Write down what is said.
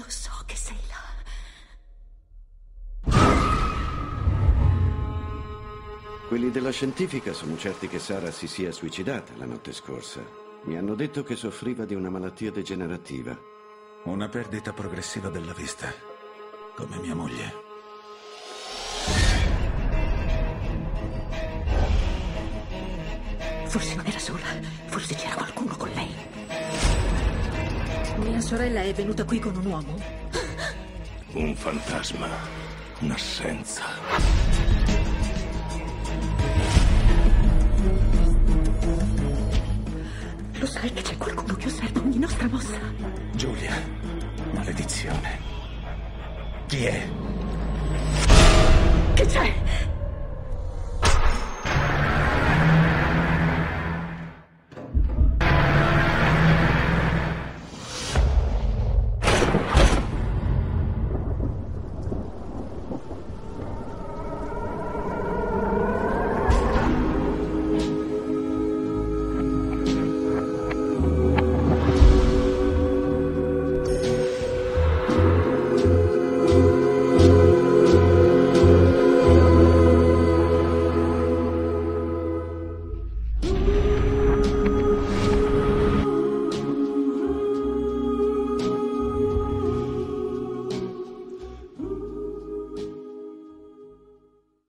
Lo so che sei là. Quelli della scientifica sono certi che Sara si sia suicidata la notte scorsa. Mi hanno detto che soffriva di una malattia degenerativa. Una perdita progressiva della vista, come mia moglie. Forse non era sola, forse c'era qualcuno con lei. Mia sorella è venuta qui con un uomo. Un fantasma, un'assenza. Lo sai che c'è qualcuno che osserva ogni nostra mossa? Giulia, maledizione. Chi è? Che c'è?